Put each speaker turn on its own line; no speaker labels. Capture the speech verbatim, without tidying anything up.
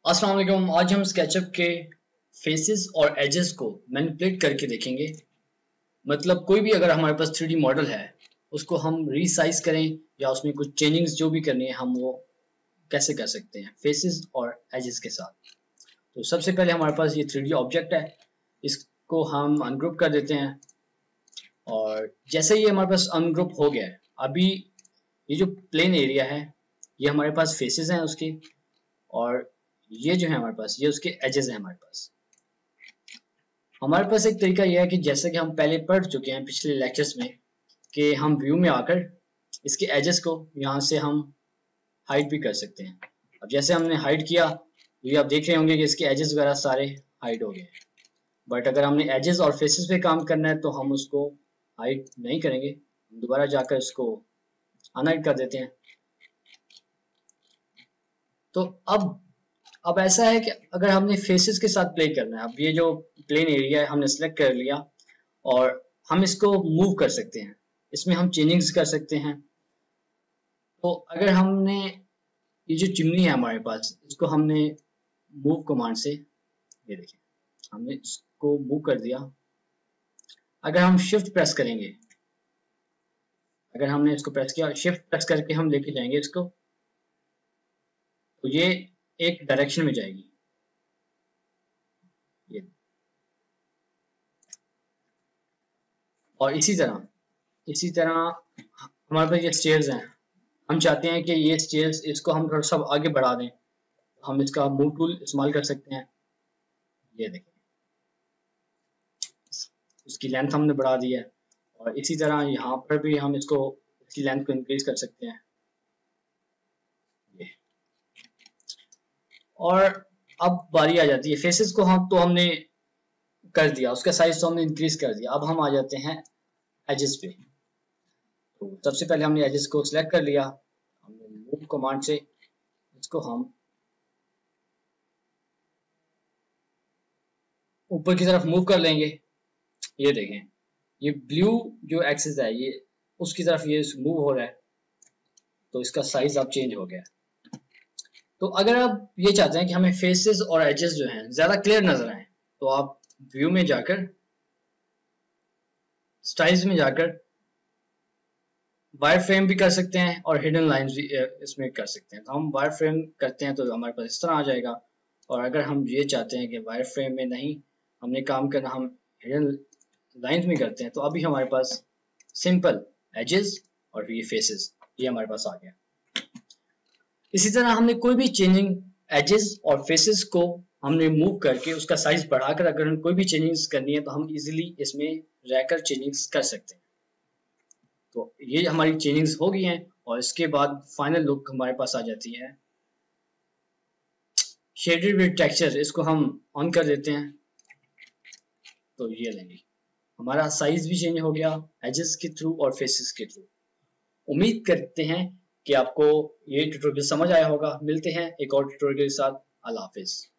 अस्सलाम वालेकुम। आज हम स्केचअप के फेसेस और एजेस को मैनिपुलेट करके देखेंगे। मतलब कोई भी अगर हमारे पास थ्री डी मॉडल है उसको हम रीसाइज करें या उसमें कुछ चेंजिंग्स जो भी करनी है हम वो कैसे कर सकते हैं फेसेस और एजेस के साथ। तो सबसे पहले हमारे पास ये थ्री डी ऑब्जेक्ट है, इसको हम अनग्रुप कर देते हैं। और जैसे ही हमारे पास अनग्रुप हो गया है, अभी ये जो प्लेन एरिया है ये हमारे पास फेसेस हैं उसके, और ये जो है हमारे पास ये उसके एजेस हैं। हमारे पास हमारे पास एक तरीका यह है कि जैसे कि हम पहले पढ़ चुके हैं पिछले लेक्चर्स में कि हम व्यू में आकर इसके एजेस को यहाँ से हम हाइड भी कर सकते हैं। अब जैसे हमने हाइड किया ये आप देख रहे होंगे कि इसके एजेस वगैरह सारे हाइड हो गए हैं। बट अगर हमने एजेस और फेसेस पे काम करना है तो हम उसको हाइड नहीं करेंगे, दोबारा जाकर इसको अनहाइड कर देते हैं। तो अब अब ऐसा है कि अगर हमने फेसेस के साथ प्ले करना है, अब ये जो प्लेन एरिया है हमने सेलेक्ट कर लिया और हम इसको मूव कर सकते हैं, इसमें हम चेंजिंग्स कर सकते हैं। तो अगर हमने ये जो चिमनी है हमारे पास इसको हमने मूव कमांड से, ये देखिए हमने इसको मूव कर दिया। अगर हम शिफ्ट प्रेस करेंगे, अगर हमने इसको प्रेस किया, शिफ्ट प्रेस करके हम लेके जाएंगे इसको, तो ये एक डायरेक्शन में जाएगी। ये और इसी तरह इसी तरह हमारे पास ये स्टेयर्स हैं, हम चाहते हैं कि ये स्टेयर्स इसको हम थोड़ा सा आगे बढ़ा दें, हम इसका मूव टूल इस्तेमाल कर सकते हैं। ये देखें इसकी लेंथ हमने बढ़ा दी है, और इसी तरह यहाँ पर भी हम इसको इसकी लेंथ को इंक्रीज कर सकते हैं। ये और अब बारी आ जाती है फेसेस को, हम तो हमने कर दिया, उसका साइज तो हमने इंक्रीज कर दिया। अब हम आ जाते हैं एजेस पे। तो सबसे पहले हमने एजेस को सिलेक्ट कर लिया, हमने मूव कमांड से इसको हम ऊपर की तरफ मूव कर लेंगे। ये देखें ये ब्लू जो एक्सिस है ये उसकी तरफ ये मूव हो रहा है, तो इसका साइज अब चेंज हो गया। तो अगर आप ये चाहते हैं कि हमें फेसेस और एजेस जो हैं ज्यादा क्लियर नजर आए, तो आप व्यू में जाकर स्टाइल्स में जाकर वायर फ्रेम भी कर सकते हैं और हिडन लाइंस भी इसमें कर सकते हैं। तो हम वायर फ्रेम करते हैं तो हमारे पास इस तरह आ जाएगा। और अगर हम ये चाहते हैं कि वायर फ्रेम में नहीं हमने काम करना, हम हिडन लाइंस में करते हैं, तो अभी हमारे पास सिंपल एजेस और ये फेसेस ये हमारे पास आ गया। इसी तरह हमने कोई भी चेंजिंग एजेस और फेसेस को हमने मूव करके उसका साइज बढ़ाकर अगर हम कोई भी चेंजिंग्स करनी है तो हम इजीली इसमें रहकर चेंजिंग्स कर सकते हैं। तो ये हमारी चेंजिंग्स हो गई हैं और इसके बाद फाइनल लुक हमारे पास आ जाती है शेडेड विद टेक्सचर। इसको हम ऑन कर देते हैं तो ये लेंगे हमारा साइज भी चेंज हो गया एजेस के थ्रू और फेसेस के थ्रू। उम्मीद करते हैं कि आपको ये ट्यूटोरियल समझ आया होगा। मिलते हैं एक और ट्यूटोरियल के साथ। अल्लाह हाफिज।